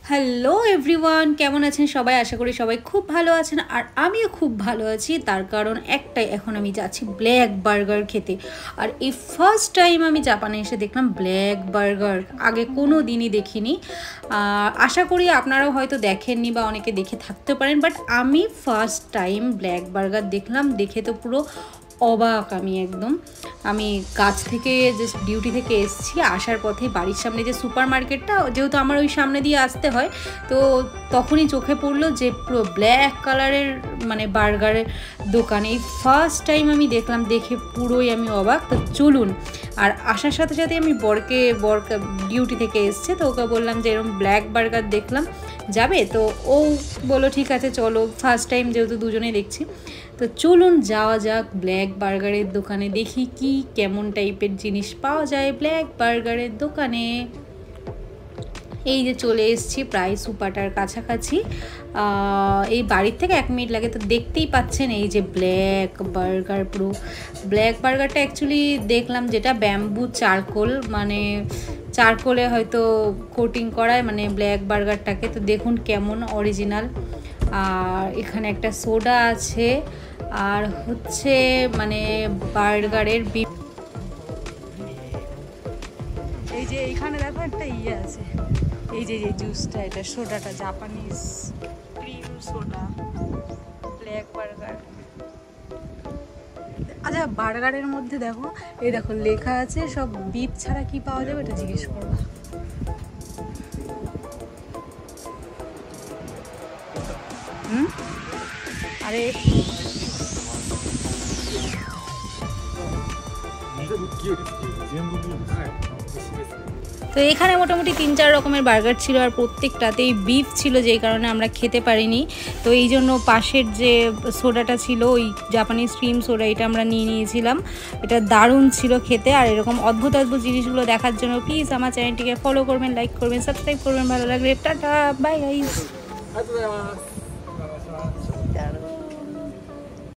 Hello everyone, কেমন আছেন সবাই? আশা করি সবাই খুব ভালো আছেন। আর আমিও খুব ভালো আছি, তার কারণ একটাই, এখন আমি যাচ্ছি ব্ল্যাক বার্গার খেতে। আর এই ফার্স্ট টাইম আমি জাপানে এসে দেখলাম ব্ল্যাক বার্গার, আগে কোনো দিনই দেখিনি। আশা করি আপনারাও হয়তো দেখেননি বা অনেকে দেখে থাকতে পারেন, বাট আমি ফার্স্ট টাইম ব্ল্যাক বার্গার দেখলাম। দেখে তো পুরো অবাক আমি একদম। আমি কাজ থেকে জাস্ট ডিউটি থেকে এসেছি, আসার পথে বাড়ির সামনে যে সুপার মার্কেটটা, যেহেতু আমার ওই সামনে দিয়ে আসতে হয়, তো তখনই চোখে পড়লো যে পুরো ব্ল্যাক কালারের মানে বার্গারের দোকান। এই ফার্স্ট টাইম আমি দেখলাম, দেখে পুরোই আমি অবাক। তো চলুন। আর আসার সাথে সাথে আমি বরকে ডিউটি থেকে এসছে, তো ওকে বললাম যে এরকম ব্ল্যাক বার্গার দেখলাম, যাবে? তো ও বললো ঠিক আছে চলো, ফার্স্ট টাইম যেহেতু দুজনেই দেখছি। তো চলুন যাওয়া যাক ব্ল্যাক বার্গারের দোকানে, দেখি কি কেমন টাইপের জিনিস পাওয়া যায় ব্ল্যাক বার্গারের দোকানে। এই যে চলে এসেছি প্রায় সুপারটার কাছাকাছি, এই বাড়ির থেকে 1 মিনিট লাগে। তো দেখতেই পাচ্ছেন এই যে ব্ল্যাক বার্গার, পুরো ব্ল্যাক বার্গারটা অ্যাকচুয়ালি দেখলাম যেটা ব্যাম্বু চারকোল, মানে চারকোলে হয়তো কোটিং করায় মানে ব্ল্যাক বার্গারটাকে। তো দেখুন কেমন অরিজিনাল। আর এখানে একটা সোডা আছে, আর হচ্ছে মানে বার্গারের এই যে এইখানে দেখো একটা ইয়ে আছে, এই যে জুসটা, এটা সোডাটা Japanese cream soda, black burger. আচ্ছা, বার্গারের মধ্যে দেখো, এই দেখো লেখা আছে সব বিফ ছাড়া কি পাওয়া যাবে, এটা জিজ্ঞেস করবো। আরে তো এখানে মোটামুটি 3-4 রকমের বার্গার ছিল, আর প্রত্যেকটাতেই বিফ ছিল, যেই কারণে আমরা খেতে পারিনি। তো এই জন্য পাশের যে সোডাটা ছিল, ওই জাপানিজ ক্রিম সোডা, এটা আমরা নিয়েছিলাম। এটা দারুণ ছিল খেতে। আর এরকম অদ্ভুত অদ্ভুত জিনিসগুলো দেখার জন্য প্লিজ আমার চ্যানেলটিকে ফলো করবেন, লাইক করবেন, সাবস্ক্রাইব করবেন। ভালো লাগলে টাটা, বাই গাইস।